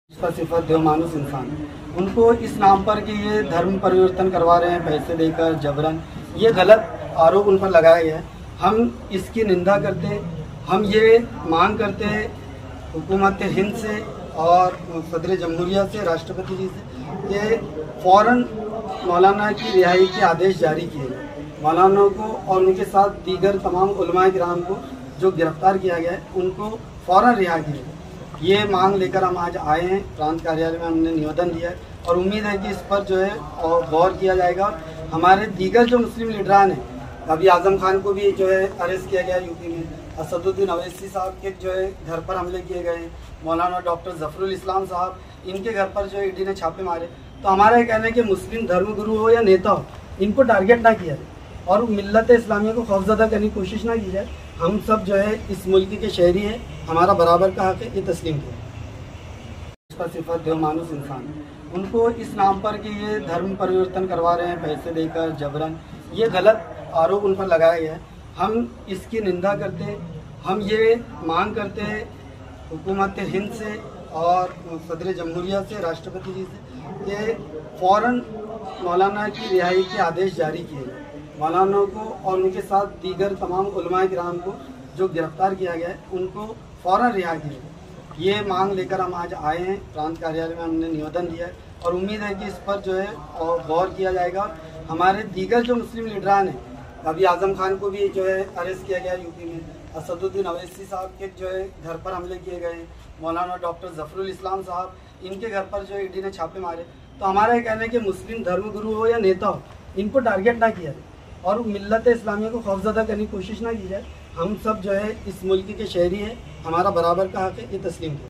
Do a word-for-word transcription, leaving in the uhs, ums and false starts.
इसका सिफत देवमानुष इंसान, उनको इस नाम पर कि ये धर्म परिवर्तन करवा रहे हैं पैसे देकर जबरन, ये गलत आरोप उन पर लगाया गया है। हम इसकी निंदा करते, हम ये मांग करते हैं हुकूमत हिंद से और सदर जमहूरिया से, राष्ट्रपति जी से, कि फ़ौरन मौलाना की रिहाई के आदेश जारी किए गए। मौलाना को और उनके साथ दीगर तमाम उलमाए किराम को जो गिरफ्तार किया गया है उनको फ़ौरन रिहा किया जाए। ये मांग लेकर हम आज आए हैं, प्रांत कार्यालय में हमने निवेदन दिया है और उम्मीद है कि इस पर जो है और गौर किया जाएगा। हमारे दीगर जो मुस्लिम लीडरान हैं, अभी आज़म खान को भी जो है अरेस्ट किया गया यूपी में, असदुद्दीन अवैसी साहब के जो है घर पर हमले किए गए हैं, मौलाना डॉक्टर ज़फ़रुल इस्लाम साहब, इनके घर पर जो है ईडी ने छापे मारे। तो हमारा ये कहना है कि मुस्लिम धर्मगुरु हो या नेता हो, इनको टारगेट ना किया जाए और मिल्लत इस्लामिया को खौफज़दा करने की कोशिश ना की जाए। हम सब जो है इस मुल्क के शहरी हैं, हमारा बराबर का हक है, ये तस्लीम किया। इसका सिफत देवमानुष इंसान, उनको इस नाम पर कि ये धर्म परिवर्तन करवा रहे हैं पैसे देकर जबरन, ये गलत आरोप उन पर लगाया गया है। हम इसकी निंदा करते, हम ये मांग करते हैं हुकूमत हिंद से और सदर जमहूरिया से, राष्ट्रपति जी से, कि फ़ौरन मौलाना की रिहाई के आदेश जारी किए गए। मौलाना को और उनके साथ दीगर तमाम उलमाए किराम को जो गिरफ्तार किया गया है उनको फ़ौरन रिहा किया जाए। ये मांग लेकर हम आज आए हैं, प्रांत कार्यालय में हमने निवेदन दिया है और उम्मीद है कि इस पर जो है और गौर किया जाएगा। हमारे दीगर जो मुस्लिम लीडरान हैं, अभी आज़म खान को भी जो है अरेस्ट किया गया यूपी में, असदुद्दीन अवैसी साहब के जो है घर पर हमले किए गए हैं, मौलाना डॉक्टर ज़फ़रुल इस्लाम साहब, इनके घर पर जो है ईडी ने छापे मारे। तो हमारा ये कहना है कि मुस्लिम धर्मगुरु हो या नेता हो, इनको टारगेट ना किया जाए और मिल्लत इस्लामिया को खौफज़दा करने की कोशिश ना की जाए। हम सब जो है इस मुल्क के शहरी हैं, हमारा बराबर का हक है, ये तस्लीम किया।